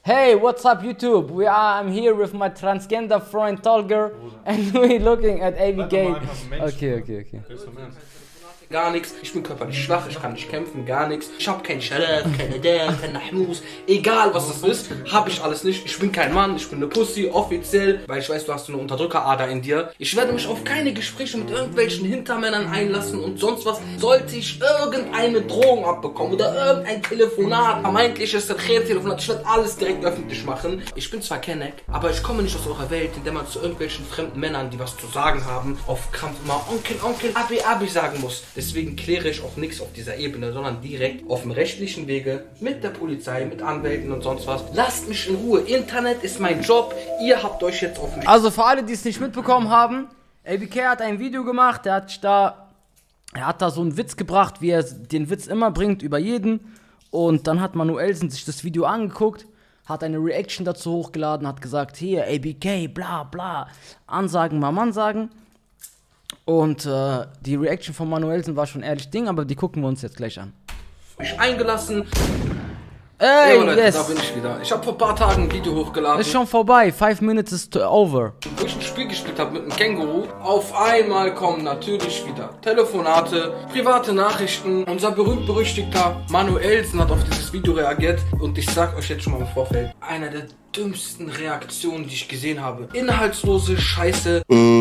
Hey, what's up YouTube? I'm here with my transgender friend Tolger and we're looking at ABK. Okay. Gar nichts, ich bin körperlich schwach, ich kann nicht kämpfen, gar nichts. Ich hab keinen Sharaf, keine Dam, kein Nahmus. Egal was das ist, hab ich alles nicht. Ich bin kein Mann, ich bin eine Pussy, offiziell, weil ich weiß, du hast so eine Unterdrückerader in dir. Ich werde mich auf keine Gespräche mit irgendwelchen Hintermännern einlassen und sonst was. Sollte ich irgendeine Drohung abbekommen oder irgendein Telefonat, vermeintliches Telefonat, ich werde alles direkt öffentlich machen. Ich bin zwar Kenneck, aber ich komme nicht aus eurer Welt, in der man zu irgendwelchen fremden Männern, die was zu sagen haben, auf Krampf immer Onkel, Abi sagen muss. Deswegen kläre ich auch nichts auf dieser Ebene, sondern direkt auf dem rechtlichen Wege mit der Polizei, mit Anwälten und sonst was. Lasst mich in Ruhe. Internet ist mein Job. Ihr habt euch jetzt auf mich... Also für alle, die es nicht mitbekommen haben, ABK hat ein Video gemacht, er hat da so einen Witz gebracht, wie er den Witz immer bringt über jeden. Und dann hat Manuelsen sich das Video angeguckt, hat eine Reaction dazu hochgeladen, hat gesagt, hier ABK, bla bla, Ansagen, Mansagen. Und die Reaction von Manuelsen war schon ehrlich Ding, aber die gucken wir uns jetzt gleich an. Mich eingelassen. Ey, Leute, yes. da bin ich wieder. Ich habe vor ein paar Tagen ein Video hochgeladen. Ist schon vorbei, 5 minutes is over. Wo ich ein Spiel gespielt habe mit einem Känguru. Auf einmal kommen natürlich wieder Telefonate, private Nachrichten. Unser berühmt-berüchtigter Manuelsen hat auf dieses Video reagiert. Und ich sag euch jetzt schon mal im Vorfeld, einer der dümmsten Reaktionen, die ich gesehen habe. Inhaltslose Scheiße.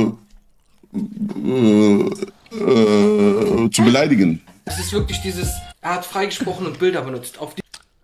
Zu beleidigen. Es ist wirklich dieses, er hat freigesprochen und Bilder benutzt. Auf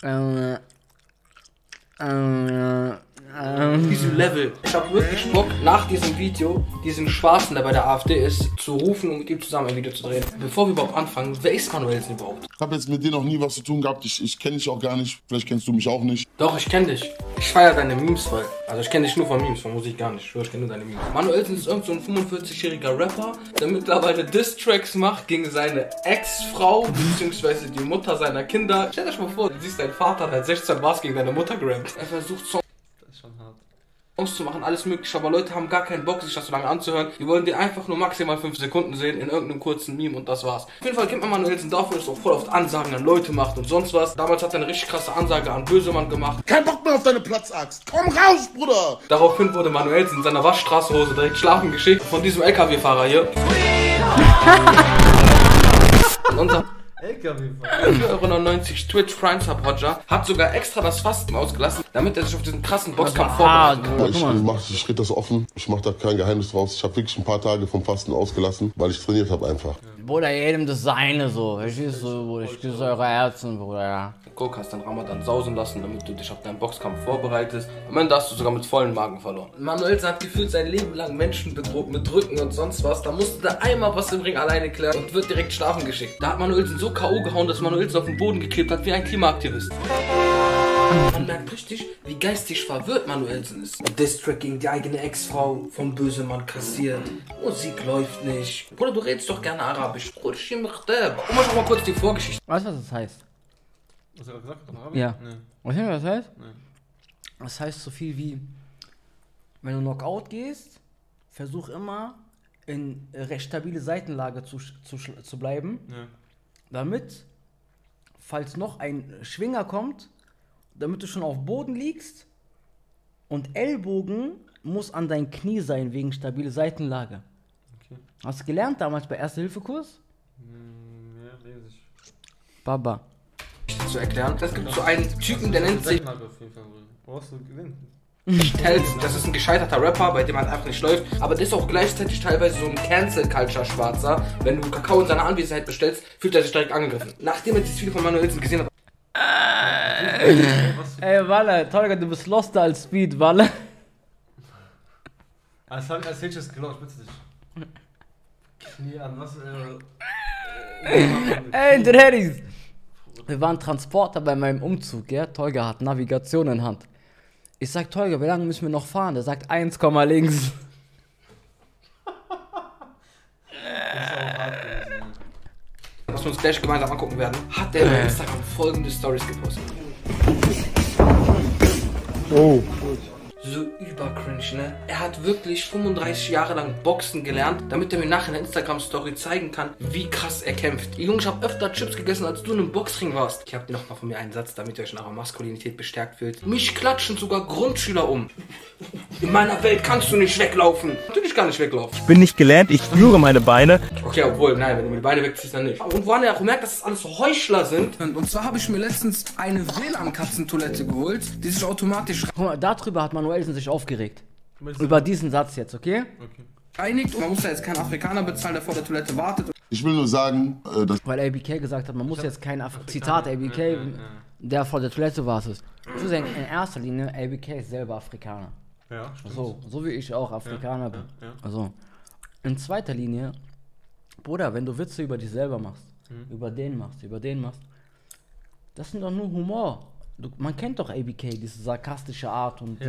diesem Level. Ich habe wirklich Bock, nach diesem Video, diesen Schwarzen, der bei der AfD ist, zu rufen und mit ihm zusammen ein Video zu drehen. Bevor wir überhaupt anfangen, wer ist Manuelsen überhaupt? Ich habe jetzt mit dir noch nie was zu tun gehabt. Ich kenne dich auch gar nicht. Vielleicht kennst du mich auch nicht. Doch, ich kenne dich. Ich feiere deine Memes voll. Also ich kenne dich nur von Memes, von Musik gar nicht. Ich kenne nur deine Memes. Manuelsen ist irgend so ein 45-jähriger Rapper, der mittlerweile Diss-Tracks macht gegen seine Ex-Frau, beziehungsweise die Mutter seiner Kinder. Stell dir mal vor, du siehst deinen Vater, der 16 war, gegen deine Mutter gerammt. Er versucht Songs zu machen, alles mögliche, aber Leute haben gar keinen Bock, sich das so lange anzuhören. Die wollen dir einfach nur maximal 5 Sekunden sehen in irgendeinem kurzen Meme und das war's. Auf jeden Fall kennt man Manuelsen dafür, dass er auch voll oft Ansagen an Leute macht und sonst was. Damals hat er eine richtig krasse Ansage an Bösemann gemacht. Kein Bock mehr auf deine Platzaxt. Komm raus, Bruder! Daraufhin wurde Manuelsen in seiner Waschstraßenhose direkt schlafen geschickt von diesem LKW-Fahrer hier. Unser LKW-Fahrer. 4,99 € Twitch Prime Sub Roger hat sogar extra das Fasten ausgelassen, damit er sich auf diesen krassen Boxkampf vorbereitet. Ich rede das offen. Ich mache da kein Geheimnis draus. Ich habe wirklich ein paar Tage vom Fasten ausgelassen, weil ich trainiert habe einfach. Bruder, jedem das seine so. Verstehst du, Bruder? Ich küsse eure Herzen, Bruder, ja. Coke hast dann Ramadan sausen lassen, damit du dich auf deinen Boxkampf vorbereitest. Am Ende hast du sogar mit vollen Magen verloren. Manuelsen hat gefühlt sein Leben lang Menschen bedroht mit Drücken und sonst was. Da musste der einmal was im Ring alleine klären und wird direkt schlafen geschickt. Da hat Manuelsen so K.O. gehauen, dass Manuelsen auf den Boden geklebt hat wie ein Klimaaktivist. Man merkt richtig, wie geistig verwirrt Manuelsen ist. Distrack gegen die eigene Ex-Frau vom Bösemann kassiert. Musik läuft nicht. Bruder, du redest doch gerne Arabisch. Bruder, schau mal kurz die Vorgeschichte. Weißt du, was das heißt? Was hat er gesagt? Arabisch? Ja. Nee. Weißt du, was das heißt? Nee. Das heißt so viel wie, wenn du Knockout gehst, versuch immer in recht stabile Seitenlage zu bleiben, Ja. damit, falls noch ein Schwinger kommt, damit du schon auf Boden liegst und Ellbogen muss an dein Knie sein wegen stabile Seitenlage. Okay. Hast du gelernt damals bei Erste-Hilfe-Kurs? Ja, lese ich. Baba. Zu erklären. Es gibt so einen Typen, der nennt sich Seitenlage auf jeden Fall wohl. Wo hast du gesehen? Telson. Das ist ein gescheiterter Rapper, bei dem halt einfach nicht läuft. Aber der ist auch gleichzeitig teilweise so ein Cancel-Culture-Schwarzer. Wenn du Kakao in seiner Anwesenheit bestellst, fühlt er sich direkt angegriffen. Nachdem er dieses Video von Manuelsen gesehen hat. Ey, Walle, Tolga, du bist loster als Speed, Walle. Als hätte ich es geglaubt, ich bitte dich. Knie an, was? Ey, Dreris! Wir waren Transporter bei meinem Umzug, ja? Tolga hat Navigation in Hand. Ich sag, Tolga, wie lange müssen wir noch fahren? Der sagt 1, links. Was wir uns gleich gemeinsam angucken werden, hat der bei Instagram folgende Stories gepostet. Oh. So übercringe, ne? Er hat wirklich 35 Jahre lang Boxen gelernt, damit er mir nachher in der Instagram-Story zeigen kann, wie krass er kämpft. Junge, ich habe öfter Chips gegessen, als du in einem Boxring warst. Ich habe dir nochmal von mir einen Satz, damit ihr euch in eurer Maskulinität bestärkt fühlt. Mich klatschen sogar Grundschüler um. In meiner Welt kannst du nicht weglaufen. Natürlich kann ich weglaufen. Ich bin nicht gelähmt, ich spüre meine Beine. Okay, obwohl, nein, wenn du mir die Beine wegziehst, dann nicht. Und woran er auch merkt, dass das alles so Heuchler sind. Und zwar habe ich mir letztens eine WLAN-Katzentoilette geholt, die sich automatisch Guck mal, darüber hat Manuelsen sich aufgeregt. Über diesen Satz jetzt, okay? reinigt. Und man muss ja jetzt keinen Afrikaner bezahlen, der vor der Toilette wartet. Ich will nur sagen, dass... Weil ABK gesagt hat, man muss jetzt keinen Zitat ABK, der vor der Toilette wartet. Ich würde sagen, in erster Linie, ABK ist selber Afrikaner. Ja, stimmt. So wie ich auch Afrikaner bin. Ja. Also, in zweiter Linie, Bruder, wenn du Witze über dich selber machst, über den machst, das sind doch nur Humor. Man kennt doch ABK, diese sarkastische Art und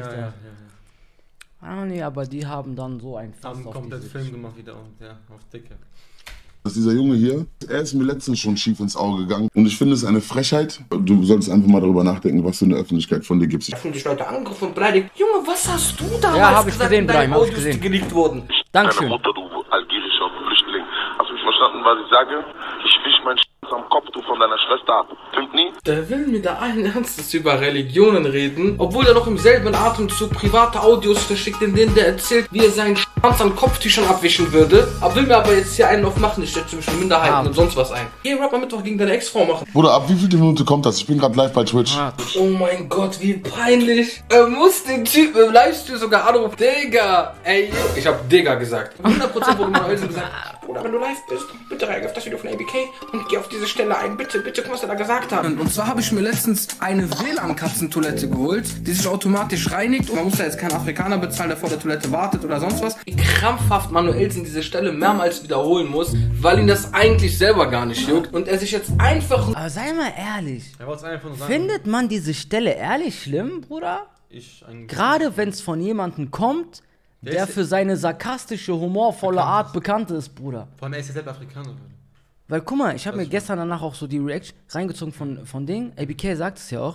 Ah nee, aber die haben dann so ein Fass Haben auf komplett diese Film Geschichte. gemacht wieder und ja, auf Dicke. dass dieser Junge hier, er ist mir letztens schon schief ins Auge gegangen. Und ich finde es eine Frechheit. Du solltest einfach mal darüber nachdenken, was du in der Öffentlichkeit von dir gibst. Da fühlen sich Leute angegriffen und beleidigt. Junge, was hast du damals Ja, hab ich gesagt, gesehen, in deinen Brahim, hab ich Audios, gesehen. die geleakt wurden? Dankeschön. Deine Mutter, du algerischer Flüchtling. Hast du mich verstanden, was ich sage? Ich wisch meinen am Kopf, du von deiner Schwester ab. Stimmt nie? Der will mir da allen Ernstes über Religionen reden, obwohl er noch im selben Atemzug private Audios verschickt, in denen der erzählt, wie er seinen Schwanz an Kopftüchern abwischen würde. Aber will mir aber jetzt hier einen aufmachen, ich stelle zwischen Minderheiten und sonst was ein. Hier, Rapper Mittwoch gegen deine Ex-Frau machen. Bruder, ab wie viel Minute kommt das? Ich bin gerade live bei Twitch. Oh mein Gott, wie peinlich. Er muss den Typen im Livestream sogar anrufen. Digga, ey. Ich hab Digga gesagt. 100% wurde mir heute gesagt, Bruder, wenn du live bist, bitte rein auf das Video von ABK und geh auf diese Stelle ein. Bitte, bitte, guck, was er da gesagt hat. Und zwar habe ich mir letztens eine WLAN-Katzentoilette geholt, die sich automatisch reinigt. Und man muss ja jetzt keinen Afrikaner bezahlen, der vor der Toilette wartet oder sonst was. Wie krampfhaft Manuelsen diese Stelle mehrmals wiederholen muss, weil ihn das eigentlich selber gar nicht juckt. Und er sich jetzt einfach... Aber sei mal ehrlich, Er wollte es einfach nur sagen. findet man diese Stelle ehrlich schlimm, Bruder? Ich eigentlich. Gerade wenn es von jemandem kommt, der für seine sarkastische, humorvolle Art bekannt ist, Bruder. Vor allem, er ist ja selbst Afrikaner. Weil guck mal, ich habe mir gestern danach auch so die Reaction reingezogen von Ding. ABK sagt es ja auch.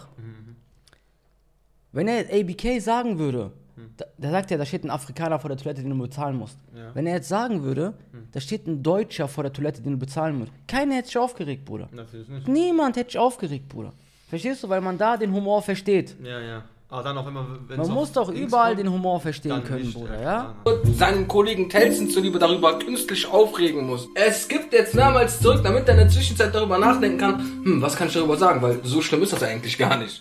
Wenn er ABK sagen würde, der sagt ja, da steht ein Afrikaner vor der Toilette, den du bezahlen musst. Ja. Wenn er jetzt sagen würde, da steht ein Deutscher vor der Toilette, den du bezahlen musst. Keiner hätte sich aufgeregt, Bruder. Natürlich nicht. Niemand hätte sich aufgeregt, Bruder. Verstehst du? Weil man da den Humor versteht. Ja, ja. Aber dann auch immer, wenn Man muss doch überall den Humor verstehen können, Bruder, ja? seinen Kollegen Telsen zuliebe darüber künstlich aufregen muss. Es gibt jetzt mehrmals zurück, damit er in der Zwischenzeit darüber nachdenken kann, was kann ich darüber sagen, weil so schlimm ist das eigentlich gar nicht.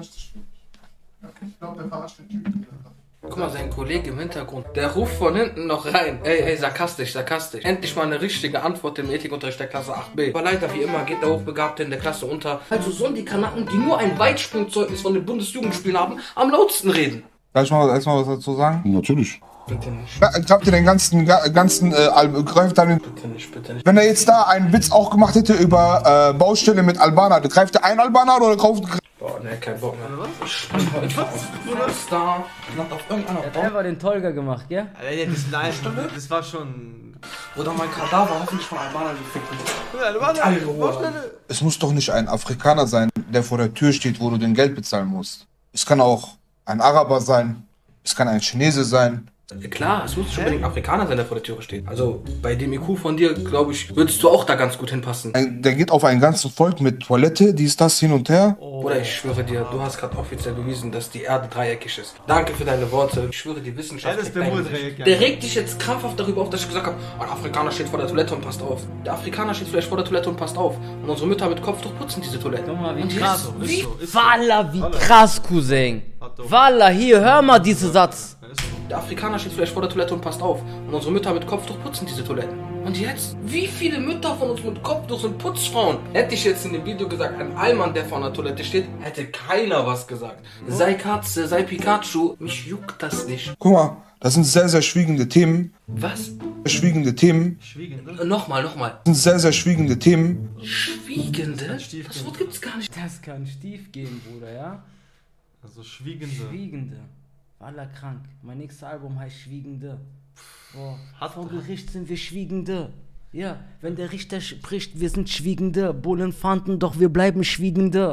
Guck mal, sein Kollege im Hintergrund, der ruft von hinten noch rein. Ey, sarkastisch, sarkastisch. Endlich mal eine richtige Antwort im Ethikunterricht der Klasse 8b. Aber leider, wie immer, geht der Hochbegabte in der Klasse unter. Also sollen die Kanaken, die nur ein Weitsprungzeugnis von den Bundesjugendspielen haben, am lautsten reden. Darf ich mal erstmal was dazu sagen? Natürlich. Bitte nicht, Habt ihr den ganzen greift dann bitte nicht, bitte nicht. wenn er jetzt da einen Witz auch gemacht hätte über Baustelle mit Albaner, greift er einen Albaner oder kauft... Boah, ne, kein Bock mehr. Ich spring heute auf Star, noch auf irgendeiner Er hat einfach den Tolga gemacht, gell? Das war schon. Oder mein Kadaver hoffentlich von Albanern gefickt. Es muss doch nicht ein Afrikaner sein, der vor der Tür steht, wo du den Geld bezahlen musst. Es kann auch ein Araber sein, es kann ein Chinese sein. Klar, es muss nicht unbedingt ein Afrikaner sein, der vor der Tür steht. Also bei dem IQ von dir, glaube ich, würdest du auch da ganz gut hinpassen. Der geht auf ein ganzes Volk mit Toilette, dies, das, hin und her. Oder ich schwöre dir, du hast gerade offiziell bewiesen, dass die Erde dreieckig ist. Danke für deine Worte. Ich schwöre, die Wissenschaft... Er ist Bermuda-Dreieck, ja. Der regt dich jetzt krampfhaft darüber auf, dass ich gesagt habe, ein Afrikaner steht vor der Toilette und passt auf. Der Afrikaner steht vielleicht vor der Toilette und passt auf. Und unsere Mütter mit Kopftuch putzen diese Toilette. Guck mal, wie Und krass. jetzt- wie Wallah, wie krass, Cousin. Wallah, hier, hör mal diesen Satz. Der Afrikaner steht vielleicht vor der Toilette und passt auf. Und unsere Mütter mit Kopftuch putzen diese Toiletten. Und jetzt? Wie viele Mütter von uns mit Kopftuch sind Putzfrauen? Hätte ich jetzt in dem Video gesagt, ein Allmann, der vor einer Toilette steht, hätte keiner was gesagt. Sei Katze, sei Pikachu, mich juckt das nicht. Guck mal, das sind sehr, sehr schwiegende Themen. Was? Schwiegende Themen. Nochmal. Das sind sehr, sehr schwiegende Themen. Schwiegende? Das Wort gibt's gar nicht. Das kann stief gehen, Bruder, ja? Also Schwiegende. Schwiegende. Wallah krank. Mein nächstes Album heißt Schwiegende. Boah, vor Gericht sind wir Schwiegende. Ja, wenn der Richter spricht, wir sind Schwiegende. Bullen fanden, doch wir bleiben Schwiegende.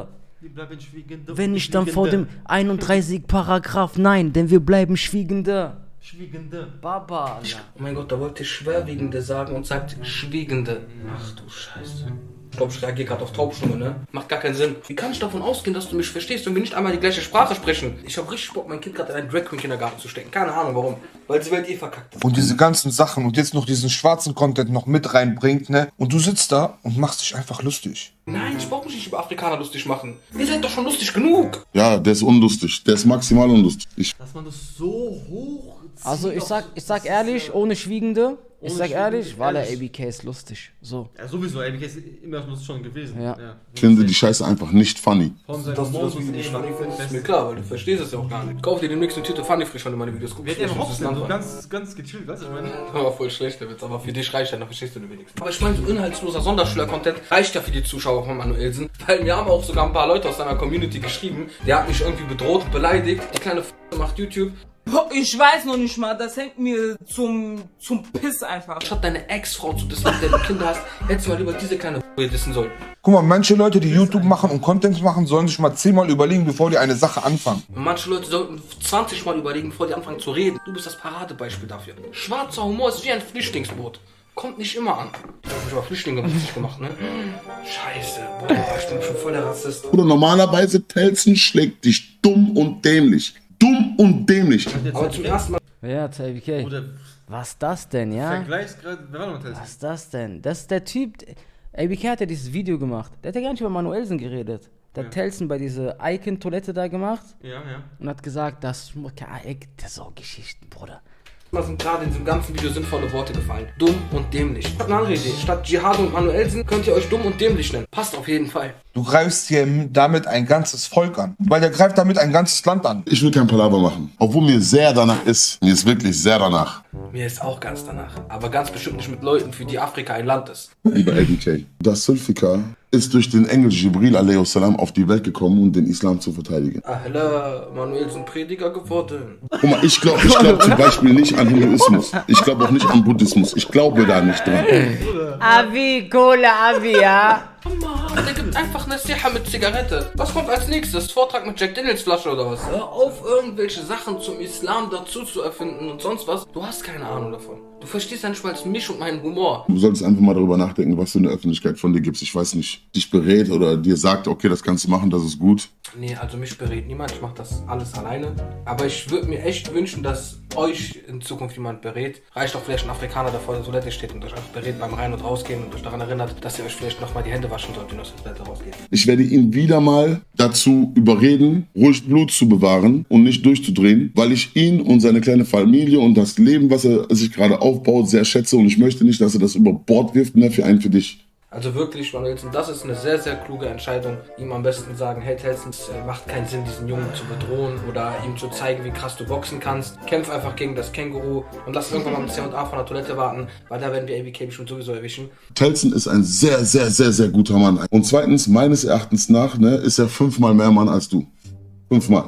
Wir bleiben Schwiegende. Wenn ich dann vor dem 31 Paragraph, nein, denn wir bleiben Schwiegende. Schwiegende. Baba, Alter. Oh mein Gott, da wollte ich Schwerwiegende sagen und sagt Schwiegende. Ach du Scheiße. Ich glaube, ich reagiere gerade auf Taubstumme, ne? Macht gar keinen Sinn. Wie kann ich davon ausgehen, dass du mich verstehst und wir nicht einmal die gleiche Sprache sprechen? Ich habe richtig Bock, mein Kind gerade in einen Drag Queen Kindergarten zu stecken. Keine Ahnung warum. Weil die Welt eh verkackt ist. Und diese ganzen Sachen und jetzt noch diesen schwarzen Content noch mit reinbringt, ne? Und du sitzt da und machst dich einfach lustig. Nein, ich brauche mich nicht über Afrikaner lustig machen. Ihr seid doch schon lustig genug. Ja, der ist unlustig. Der ist maximal unlustig. Dass man das so hoch zieht. Also ich sag ehrlich, ohne Schwiegende, ich sag ehrlich, weil der ABK ist lustig. So. Ja, sowieso, ABK ist immer schon gewesen. Ja. Ich finde die Scheiße einfach nicht funny. Von seinem Dass du das Modus Video nicht eben funny findest, ist mir best. klar, weil du verstehst es ja auch gar nicht. Kauf dir demnächst eine Tüte Funny frisch, wenn du meine Videos guckst. Wir hätten ja Das ist Hops, so ein ganz gechillt, weißt du, ich meine. aber voll schlecht der Witz, aber für dich reicht ja, dann verstehst du den wenigstens. Aber ich meine, so inhaltsloser Sonderschüler-Content reicht ja für die Zuschauer von Manuelsen, weil mir haben auch sogar ein paar Leute aus seiner Community geschrieben, der hat mich irgendwie bedroht, beleidigt, die kleine macht YouTube. Ich weiß noch nicht mal, das hängt mir zum Piss einfach. Statt deine Ex-Frau zu dissen, mit der du Kinder hast, hättest du mal lieber diese kleine dissen sollen. Guck mal, manche Leute, die YouTube machen und Content machen, sollen sich mal 10-mal überlegen, bevor die eine Sache anfangen. Und manche Leute sollten 20 Mal überlegen, bevor die anfangen zu reden. Du bist das Paradebeispiel dafür. Schwarzer Humor ist wie ein Flüchtlingsboot. Kommt nicht immer an. Ich hab mich über Flüchtlinge lustig gemacht, ne? Scheiße, boah, ich bin schon voll der Rassist. Oder normalerweise Telzen schlägt dich dumm und dämlich. Dumm und dämlich. Aber zum ersten Mal. Ja, zu ABK. Oder Was das denn, ja? Vergleichsgrad, wer war noch Test? Was ist das denn? Das ist der Typ. ABK hat ja dieses Video gemacht. Der hat ja gar nicht über Manuelsen geredet. Der hat Telsen bei dieser Icon-Toilette da gemacht Ja. und hat gesagt, das ist so Geschichten, Bruder. Mal sind gerade in diesem ganzen Video sinnvolle Worte gefallen. Dumm und dämlich. Ich hab eine andere Idee. Statt Dschihad und Manuelsen könnt ihr euch dumm und dämlich nennen. Passt auf jeden Fall. Du greifst hier damit ein ganzes Volk an. Weil der greift damit ein ganzes Land an. Ich will kein Palaver machen. Obwohl mir sehr danach ist. Mir ist wirklich sehr danach. Mir ist auch ganz danach. Aber ganz bestimmt nicht mit Leuten, für die Afrika ein Land ist. Lieber ABK. Das Sulfika ist durch den Engel Jibril a.s. auf die Welt gekommen, um den Islam zu verteidigen. Ahla, Manuelsen Prediger geworden. Guck mal, ich glaube zum Beispiel nicht an Hinduismus. Ich glaube auch nicht an Buddhismus. Ich glaube da nicht dran. Avi, Cola, Avi, ja? Mama, der gibt einfach eine Sicha mit Zigarette. Was kommt als nächstes? Vortrag mit Jack Daniels Flasche oder was? Hör auf, irgendwelche Sachen zum Islam dazu zu erfinden und sonst was. Du hast keine Ahnung davon. Du verstehst ja nicht mal mich und meinen Humor. Du solltest einfach mal darüber nachdenken, was du in der Öffentlichkeit von dir gibst. Ich weiß nicht, dich berät oder dir sagt, okay, das kannst du machen, das ist gut. Nee, also mich berät niemand. Ich mache das alles alleine. Aber ich würde mir echt wünschen, dass euch in Zukunft jemand berät. Reicht auch vielleicht ein Afrikaner, der vor der Toilette steht und euch einfach berät beim Rein- und Rausgehen und euch daran erinnert, dass ihr euch vielleicht nochmal die Hände waschen sollt, wenn ihr aus der Toilette rausgeht. Ich werde ihn wieder mal dazu überreden, ruhig Blut zu bewahren und nicht durchzudrehen, weil ich ihn und seine kleine Familie und das Leben, was er sich gerade aufbaut, sehr schätze und ich möchte nicht, dass er das über Bord wirft, ne, für einen, für dich. Also wirklich, Manuelsen, das ist eine sehr, sehr kluge Entscheidung. Ihm am besten sagen, hey Telsen, es macht keinen Sinn, diesen Jungen zu bedrohen oder ihm zu zeigen, wie krass du boxen kannst. Kämpf einfach gegen das Känguru und lass irgendwann mal mit C&A von der Toilette warten, weil da werden wir ABK bestimmt sowieso erwischen. Telsen ist ein sehr, sehr, sehr, sehr guter Mann. Und zweitens, meines Erachtens nach, ne, ist er 5-mal mehr Mann als du. 5-mal.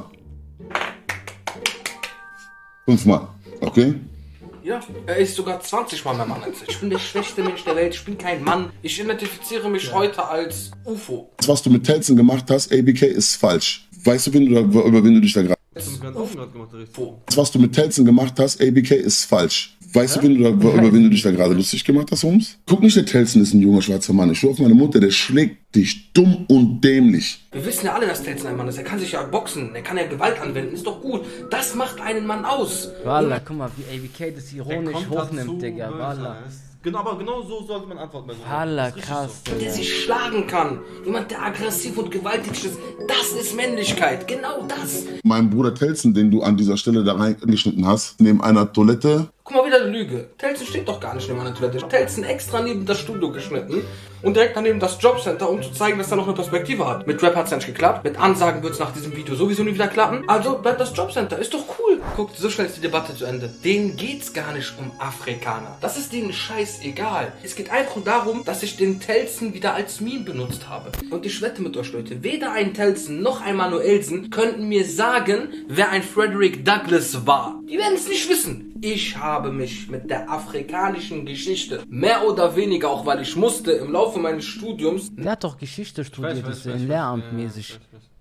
5-mal, okay? Ja, er ist sogar 20 Mal mehr Mann als ich. Ich bin der schwächste Mensch der Welt, ich bin kein Mann. Ich identifiziere mich heute als UFO. Das, was du mit Telsen gemacht hast, ABK, ist falsch. Weißt du, über wen du dich da gerade... Das ist ganz offen gemacht, richtig. Das, was du mit Telsen gemacht hast, ABK, ist falsch. Weißt du, über wen du dich da gerade lustig gemacht hast, Holmes? Guck nicht, der Telsen ist ein junger schwarzer Mann. Ich schwör auf meine Mutter, der schlägt dich dumm und dämlich. Wir wissen ja alle, dass Telsen ein Mann ist. Er kann sich ja boxen, er kann ja Gewalt anwenden. Ist doch gut. Das macht einen Mann aus. Wallah, guck mal, wie ABK das ironisch hochnimmt, Digga. Wallah. Genau, aber genau so sollte man antworten. Wallah, krass, Der Digga. sich schlagen kann. Jemand, der aggressiv und gewalttätig ist. Das ist Männlichkeit. Genau das. Mein Bruder Telsen, den du an dieser Stelle da reingeschnitten hast, neben einer Toilette. Guck mal, wieder eine Lüge. Telsen steht doch gar nicht neben einer Toilette. Telsen extra neben das Studio geschnitten und direkt daneben das Jobcenter, um zu zeigen, dass er noch eine Perspektive hat. Mit Rap hat's ja nicht geklappt. Mit Ansagen wird's nach diesem Video sowieso nie wieder klappen. Also bleibt das Jobcenter. Ist doch cool. Guckt, so schnell ist die Debatte zu Ende. Denen geht's gar nicht um Afrikaner. Das ist denen scheißegal. Es geht einfach nur darum, dass ich den Telsen wieder als Meme benutzt habe. Und ich wette mit euch, Leute, weder ein Telsen noch ein Manuelsen könnten mir sagen, wer ein Frederick Douglass war. Die werden es nicht wissen. Ich habe mich mit der afrikanischen Geschichte mehr oder weniger, auch weil ich musste, im Laufe meines Studiums Der hat doch Geschichte studiert, ist Lehramtmäßig.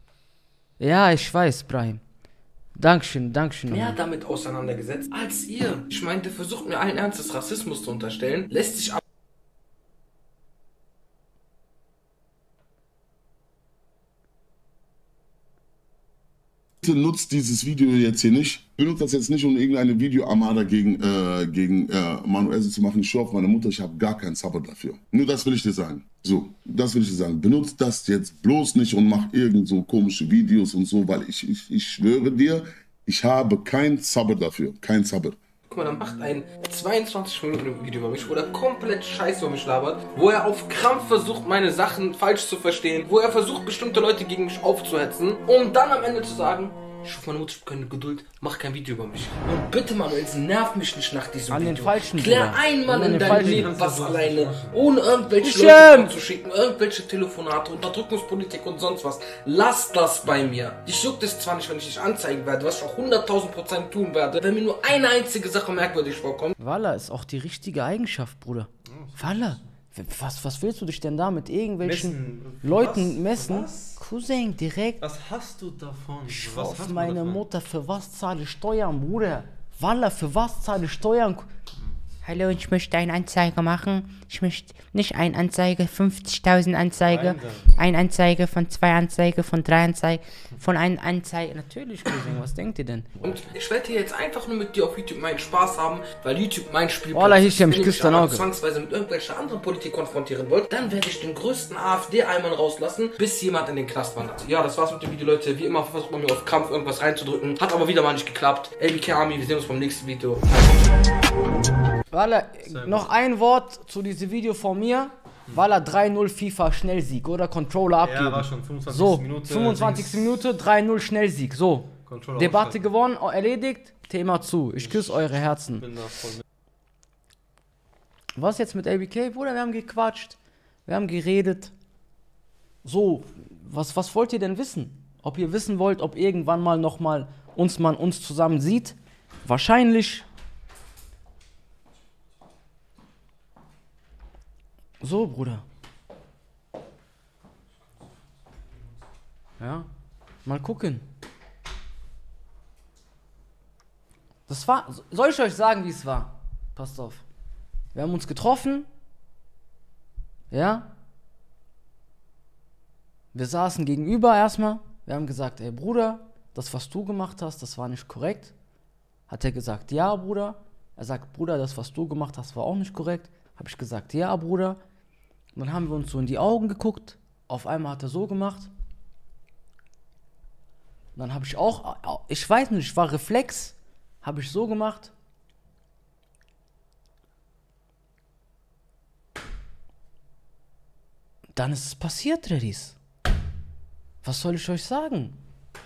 Ja, ich weiß, Brahim. Dankeschön, Dankeschön. Mehr damit auseinandergesetzt als ihr. Ich meinte, versucht mir allen Ernstes Rassismus zu unterstellen, lässt sich aber nutzt dieses Video jetzt hier nicht. Benutzt das jetzt nicht, um irgendeine Videoarmada gegen Manuel zu machen. Ich schwöre auf meine Mutter, ich habe gar keinen Sabber dafür. Nur das will ich dir sagen. So, das will ich dir sagen. Benutzt das jetzt bloß nicht und mach irgend so komische Videos und so, weil ich schwöre dir, ich habe keinen Sabber dafür. Kein Sabber. Guck mal, dann macht ein 22-Minuten-Video über mich, wo er komplett Scheiß über mich labert, wo er auf Krampf versucht, meine Sachen falsch zu verstehen, wo er versucht, bestimmte Leute gegen mich aufzuhetzen, um dann am Ende zu sagen, ich hoffe, meine Mutter, ich habe keine Geduld, mach kein Video über mich. Und bitte, Manuel, nerv mich nicht nach diesem Video. Den falschen Klär Bruder. einmal An in den deinem falschen. Leben was alleine, ohne irgendwelche Leute zu schicken, irgendwelche Telefonate, Unterdrückungspolitik und sonst was. Lass das bei mir. Dich juckt es zwar nicht, wenn ich dich anzeigen werde, was ich auch 100.000% tun werde, wenn mir nur eine einzige Sache merkwürdig vorkommt. Wallah ist auch die richtige Eigenschaft, Bruder. Wallah. Was willst du dich denn da mit irgendwelchen Leuten messen? Was? Cousin, direkt. Was hast du davon? Ich Was auf hast du meine davon? Mutter, für was zahle ich Steuern, Bruder? Wallah, für was zahle ich Steuern? Hallo, ich möchte eine Anzeige machen. Ich möchte nicht eine Anzeige, 50.000 Anzeige, eine Anzeige von 2 Anzeige, von 3 Anzeige, von einer Anzeige. Natürlich, Cousin, was denkt ihr denn? Und ich werde hier jetzt einfach nur mit dir auf YouTube meinen Spaß haben, weil YouTube mein Spielplatz Wallah, ist. Hisham, Wenn ihr ich küsse mich dein aber Auge. zwangsweise mit irgendwelcher anderen Politik konfrontieren wollt, dann werde ich den größten AfD-Eimann rauslassen, bis jemand in den Knast wandert. Ja, das war's mit dem Video, Leute. Wie immer versucht man mir auf Kampf irgendwas reinzudrücken. Hat aber wieder mal nicht geklappt. ABK Army, wir sehen uns beim nächsten Video. Wallah, noch ein Wort zu diesem Video von mir. Wallah, 3-0 FIFA Schnellsieg oder Controller abgeben. Ja, war schon 25. So, Minute. 25. Minute, 3-0 Schnellsieg. So, Controller Debatte ausschalten. gewonnen, erledigt, Thema zu. Ich küsse eure Herzen. Bin da voll mit. Was jetzt mit ABK? Bruder, wir haben gequatscht, wir haben geredet. So, was wollt ihr denn wissen? Ob ihr wissen wollt, ob irgendwann mal nochmal man uns zusammen sieht? Wahrscheinlich. So, Bruder. Ja, mal gucken. Das war, soll ich euch sagen, wie es war? Passt auf. Wir haben uns getroffen. Ja. Wir saßen gegenüber erstmal. Wir haben gesagt, ey Bruder, das was du gemacht hast, das war nicht korrekt. Hat er gesagt, ja Bruder. Er sagt, Bruder, das was du gemacht hast, war auch nicht korrekt. Habe ich gesagt, ja Bruder. Und dann haben wir uns so in die Augen geguckt. Auf einmal hat er so gemacht. Und dann habe ich auch, ich weiß nicht, war Reflex. Habe ich so gemacht. Dann ist es passiert, Redis. Was soll ich euch sagen?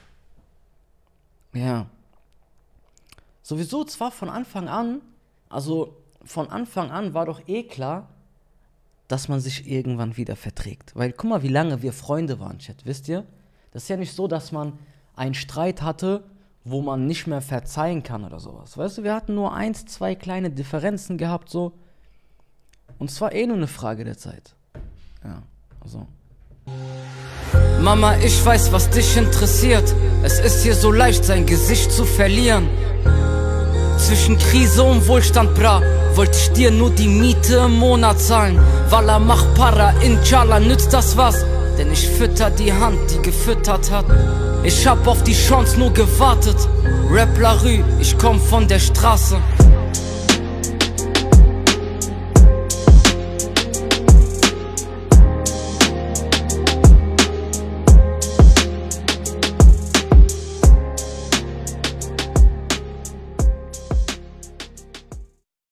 Ja. Sowieso zwar von Anfang an, also von Anfang an war doch eh klar, dass man sich irgendwann wieder verträgt. Weil guck mal, wie lange wir Freunde waren, Chat, wisst ihr? Das ist ja nicht so, dass man einen Streit hatte, wo man nicht mehr verzeihen kann oder sowas. Weißt du, wir hatten nur 1, 2 kleine Differenzen gehabt, so. Und es war eh nur eine Frage der Zeit. Ja, also. Mama, ich weiß, was dich interessiert. Es ist hier so leicht, sein Gesicht zu verlieren. Zwischen Krise und Wohlstand, bra, wollte ich dir nur die Miete im Monat zahlen. Wallah, mach Para, Inshallah, nützt das was? Denn ich fütter die Hand, die gefüttert hat. Ich hab auf die Chance nur gewartet. Rap La Rue, ich komm von der Straße.